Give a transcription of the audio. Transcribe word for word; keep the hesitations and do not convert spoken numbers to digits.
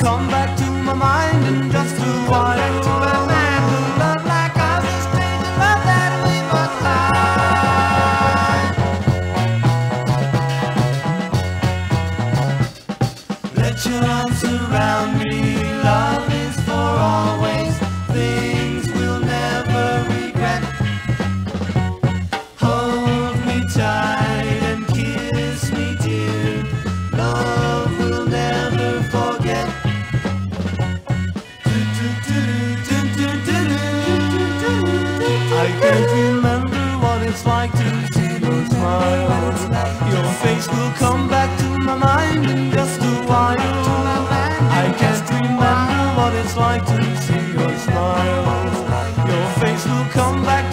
come back to my mind in just a while. To a man who loved like us, a strange love that we must hide. Let your arms surround me, love is for always, things we'll never regret. Hold me tight and kiss me dear, love we'll never forget. I can't remember what it's like to see your smile. Your face will come back to my mind in just a while. I can't remember what it's like to see your smile. Your face will come back